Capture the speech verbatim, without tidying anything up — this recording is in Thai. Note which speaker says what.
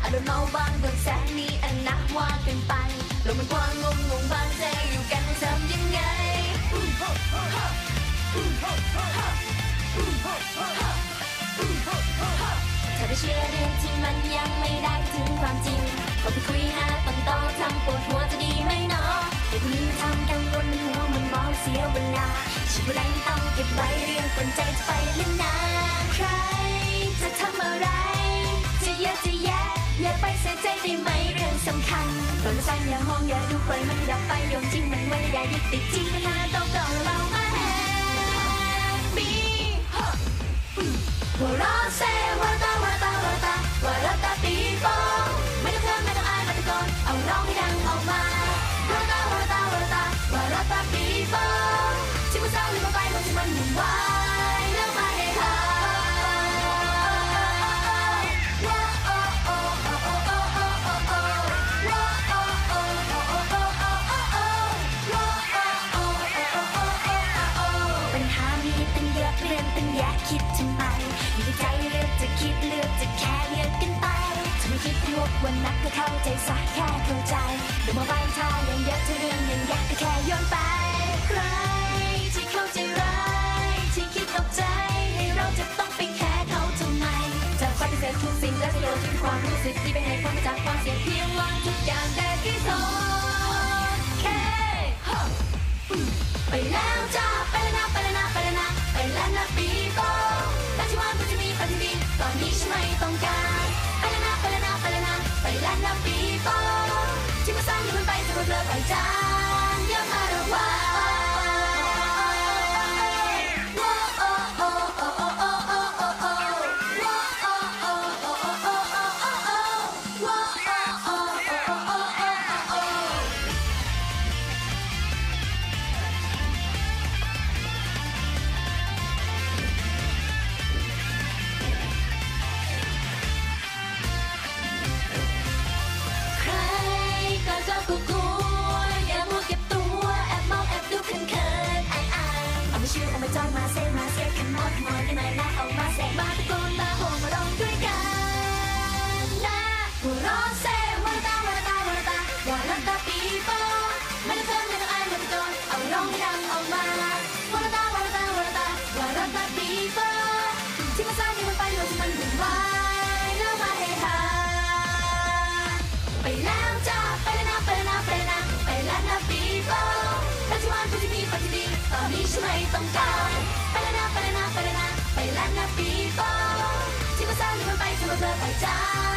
Speaker 1: โดนเมาบ้างโดนแสงนี้อันนักว่ากันไปโลกมันกว้างงงงงบางใจอยู่กันทำยังไงถ้าได้เชื่อเรื่องที่มันยังไม่ได้ถึงความจริงก็ไปคุยหาต้นตอทำปวดหัวจะดีไหมเนาะอย่าเพิ่งทำกังวลหัวมันมองเสียเวลาชีวิตนั้นต้องเก็บไว้เรื่องคนใจจะไปเล่นนาใครจะทำอะไรจะเยอะจะแยะอย่าไปใส่ใจได้ไหมเรื่องสำคัญตอนสั่นอย่าห้องอย่าดูปล่อยมันดับไปโยนทิ้งมันไว้อย่ายึดติดจริงปัญหาต้องก่อนเรามาแฮปปี้หัวเราะเซ่หัวตาหัวตาหัวตาหัวเราะตาปีโป้ไม่ต้องเพิ่มไม่ต้องอายไม่ต้องโกนเอาร้องให้ดังออกมาหัวตาหัวตาหัวตาหัวเราะตาปีโป้ที่มันเศร้าหรือมันไปมันที่มันหมุนวายแล้วมาให้หาปัญหามีตั้งเยอะเรื่องตั้งแยะคิดทำไมอยู่ในใจเลือกจะคิดเลือกจะแค่เลือกกันไปถ้าไม่คิดให้วกวันนักก็เข้าใจซะแค่เข้าใจเดี๋ยวมาใบท่ายังเยอะถ้าเรื่องยังยากก็แค่โยนไปใครที่เข้าใจร้ายที่คิดตกใจให้เราจะต้องไปแค่เขาทำไมจะปฏิเสธทุกสิ่งและจะโยนทิ้งความรู้สึกที่ไปให้ความจากความเสี่ยงเพียงวางทุกอย่างแต่ที่โทษแค่ไปแล้วจ้าไปแล้วนะไปแล้วนะไปแล้วนะไปแล้วนะปีโป้แต่ที่ว่ามันจะมีปฏิทินตอนนี้ฉันไม่ต้องการไปแล้วนะไปแล้วนะไปแล้วนะไปแล้วนะปีโป้ที่มันสร้างให้มันไปจะหมดเลยไปจางเดี๋ยวมาระวังจอยมาเซ่มาเซ่กันหมดหมดกันหน่อยนะออกมาเซ่มาตะโกนมาโหมาร้องด้วยกันนะหัวเราะเซ่หัวตาหัวตาหัวตาหัวเราะตาปีโป้ไม่ต้องเพิ่มไม่ต้องอายไม่ต้องโกนเอาร้องให้ดังออกมาหัวเราะตาหัวตาหัวตาหัวเราะตาปีโป้ที่มันสร้างที่มันไปโดนที่มันวุ่นวายแล้วมาให้หาไปแล้วจ้าไปแล้วนะไปแล้วนะไปแล้วนะไปแล้วนะปีโป้ปัจจุบันปัจจุบันปัจจุบันตอนนี้ฉันไม่ต้องการไปแล้วนะไปแล้วนะไปแล้วนะไปแล้วนะปีโป้ที่มันสร้างที่มันไปที่มันเบลอไปจ้า